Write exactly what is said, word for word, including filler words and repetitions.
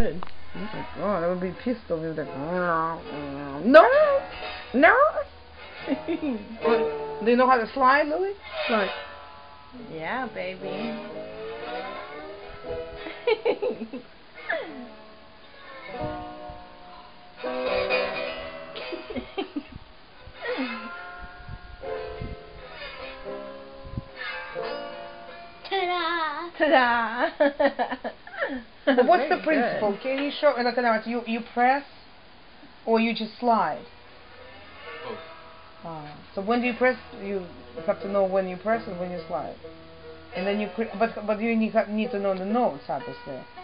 good. Oh my God, I would be pissed off if like, no, no. Do you know how to slide, Lily? Slide. Yeah, baby. Ta-da! Ta-da! But what's the Very principle? good. Can you show? Like, you you press, or you just slide? Both. Oh. So when do you press? You have to know when you press and when you slide, and then you. But but you need need to know the notes, obviously.